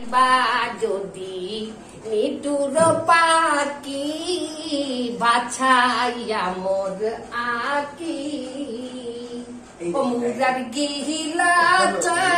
যাইবা যদি নিটুর পাকি বাছাইয়া মোর আকি ও মুরার গিলা